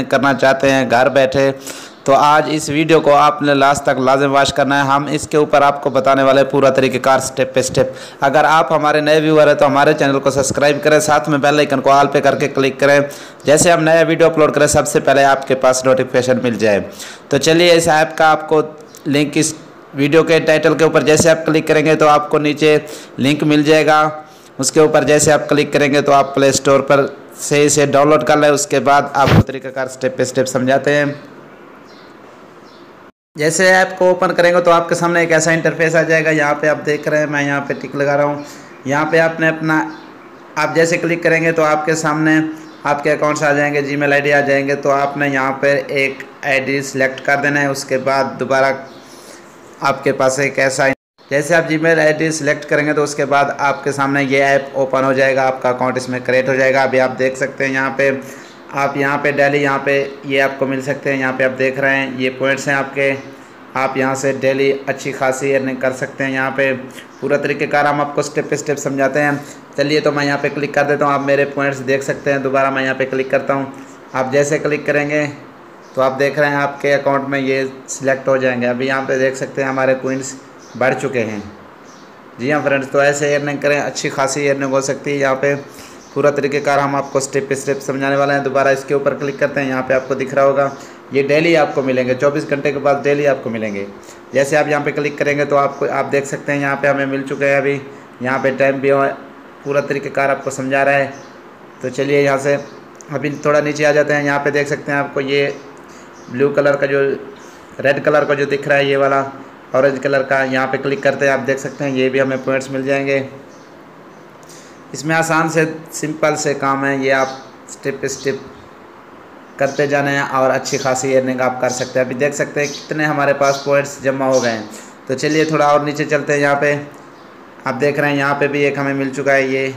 करना चाहते हैं घर बैठे, तो आज इस वीडियो को आपने लास्ट तक लाजिम वॉच करना है। हम इसके ऊपर आपको बताने वाले पूरा तरीक़ेकार स्टेप पे स्टेप। अगर आप हमारे नए व्यूअर हैं तो हमारे चैनल को सब्सक्राइब करें, साथ में बेल आइकन को ऑल पे करके क्लिक करें। जैसे हम नया वीडियो अपलोड करें सबसे पहले आपके पास नोटिफिकेशन मिल जाए। तो चलिए, इस ऐप का आपको लिंक इस वीडियो के टाइटल के ऊपर जैसे आप क्लिक करेंगे तो आपको नीचे लिंक मिल जाएगा। उसके ऊपर जैसे आप क्लिक करेंगे तो आप प्ले स्टोर पर से इसे डाउनलोड कर लें। उसके बाद आपको तरीक़ाकार स्टेप पे स्टेप समझाते हैं। जैसे ऐप को ओपन करेंगे तो आपके सामने एक ऐसा इंटरफेस आ जाएगा। यहाँ पे आप देख रहे हैं, मैं यहाँ पे टिक लगा रहा हूँ। यहाँ पे आपने अपना आप जैसे क्लिक करेंगे तो आपके सामने आपके अकाउंट्स आ जाएंगे, जीमेल आईडी आ जाएंगे। तो आपने यहाँ पे एक आईडी सेलेक्ट कर देना है। उसके बाद दोबारा आपके पास एक ऐसा, जैसे आप जीमेल आईडी सेलेक्ट करेंगे तो उसके बाद आपके सामने ये ऐप ओपन हो जाएगा, आपका अकाउंट इसमें क्रिएट हो जाएगा। अभी आप देख सकते हैं यहाँ पे, आप यहाँ पे डेली यहाँ पे ये आपको मिल सकते हैं। यहाँ पे आप देख रहे हैं ये पॉइंट्स हैं आपके, आप यहाँ से डेली अच्छी खासी अर्निंग कर सकते हैं। यहाँ पे पूरा तरीक़ेकार हम आपको स्टेप पे स्टेप समझाते हैं। चलिए, तो मैं यहाँ पे क्लिक कर देता हूँ। आप मेरे पॉइंट्स देख सकते हैं। दोबारा मैं यहाँ पे क्लिक करता हूँ। आप जैसे क्लिक करेंगे तो आप देख रहे हैं आपके अकाउंट में ये सिलेक्ट हो जाएंगे। अभी यहाँ पे देख सकते हैं हमारे पॉइंट्स बढ़ चुके हैं। जी हाँ फ्रेंड्स, तो ऐसे अर्निंग करें, अच्छी खासी अर्निंग हो सकती है। यहाँ पे पूरा तरीक़ेकार हम आपको स्टेप पे स्टेप समझाने वाले हैं। दोबारा इसके ऊपर क्लिक करते हैं। यहाँ पे आपको दिख रहा होगा ये डेली आपको मिलेंगे, 24 घंटे के बाद डेली आपको मिलेंगे। जैसे आप यहाँ पे क्लिक करेंगे तो आप देख सकते हैं यहाँ पे हमें मिल चुके हैं। अभी यहाँ पे टाइम भी पूरा तरीक़ेकार आपको समझा रहा है। तो चलिए, यहाँ से अभी थोड़ा नीचे आ जाते हैं। यहाँ पे देख सकते हैं आपको ये ब्लू कलर का जो रेड कलर का जो दिख रहा है, ये वाला ऑरेंज कलर का, यहाँ पे क्लिक करते हैं। आप देख सकते हैं ये भी हमें पॉइंट्स मिल जाएंगे। इसमें आसान से सिंपल से काम है, ये आप स्टेप पे स्टेप करते जाने हैं और अच्छी खासी अर्निंग आप कर सकते हैं। अभी देख सकते हैं कितने हमारे पास पॉइंट्स जमा हो गए हैं। तो चलिए थोड़ा और नीचे चलते हैं। यहाँ पे आप देख रहे हैं यहाँ पे भी एक हमें मिल चुका है, ये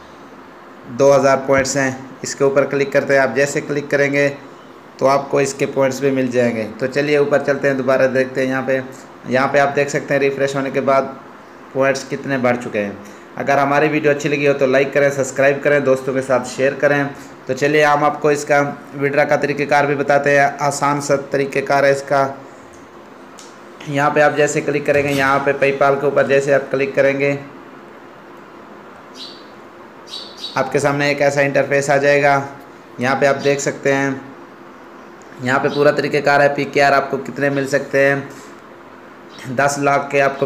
2000 पॉइंट्स हैं। इसके ऊपर क्लिक करते हैं। आप जैसे क्लिक करेंगे तो आपको इसके पॉइंट्स भी मिल जाएंगे। तो चलिए ऊपर चलते हैं, दोबारा देखते हैं। यहाँ पे आप देख सकते हैं रिफ़्रेश होने के बाद पॉइंट्स कितने बढ़ चुके हैं। अगर हमारी वीडियो अच्छी लगी हो तो लाइक करें, सब्सक्राइब करें, दोस्तों के साथ शेयर करें। तो चलिए हम आपको इसका विड्रॉ का तरीक़ेकार भी बताते हैं। आसान सा तरीक़ेकार है इसका। यहाँ पे आप जैसे क्लिक करेंगे, यहाँ पे पेपाल के ऊपर जैसे आप क्लिक करेंगे आपके सामने एक ऐसा इंटरफेस आ जाएगा। यहाँ पे आप देख सकते हैं, यहाँ पे पूरा तरीक़ेकार है। PKR आपको कितने मिल सकते हैं, 10 लाख के आपको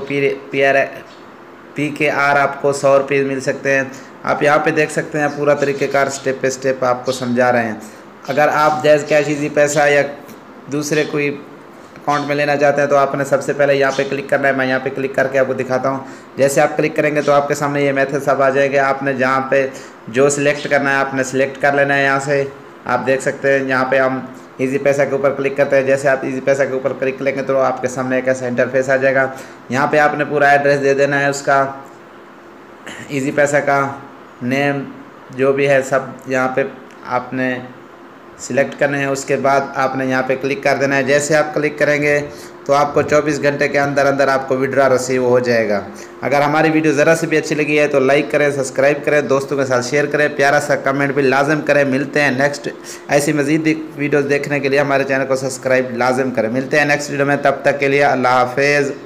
PKR आपको 100 रुपये मिल सकते हैं। आप यहाँ पे देख सकते हैं पूरा तरीक़ेकार स्टेप पे स्टेप आपको समझा रहे हैं। अगर आप जैज़ कैश इजी पैसा या दूसरे कोई अकाउंट में लेना चाहते हैं तो आपने सबसे पहले यहाँ पे क्लिक करना है। मैं यहाँ पे क्लिक करके आपको दिखाता हूँ। जैसे आप क्लिक करेंगे तो आपके सामने ये मेथड सब आ जाएंगे। आपने जहाँ पे जो सिलेक्ट करना है आपने सिलेक्ट कर लेना है। यहाँ से आप देख सकते हैं यहाँ पे हम इजी पैसा के ऊपर क्लिक करते हैं। जैसे आप इजी पैसा के ऊपर क्लिक करेंगे तो आपके सामने एक ऐसा इंटरफेस आ जाएगा। यहाँ पे आपने पूरा एड्रेस दे देना है, उसका इजी पैसा का नेम जो भी है सब यहाँ पे आपने सिलेक्ट करने हैं। उसके बाद आपने यहाँ पे क्लिक कर देना है। जैसे आप क्लिक करेंगे तो आपको 24 घंटे के अंदर अंदर आपको विड्रॉ रिसीव हो जाएगा। अगर हमारी वीडियो ज़रा से भी अच्छी लगी है तो लाइक करें, सब्सक्राइब करें, दोस्तों के साथ शेयर करें, प्यारा सा कमेंट भी लाजम करें। मिलते हैं नेक्स्ट, ऐसी मज़ीद वीडियोज़ देखने के लिए हमारे चैनल को सब्सक्राइब लाजम करें। मिलते हैं नेक्स्ट वीडियो में, तब तक के लिए अल्लाह हाफिज़।